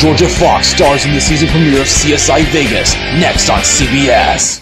Georgia Fox stars in the season premiere of CSI Vegas, next on CBS.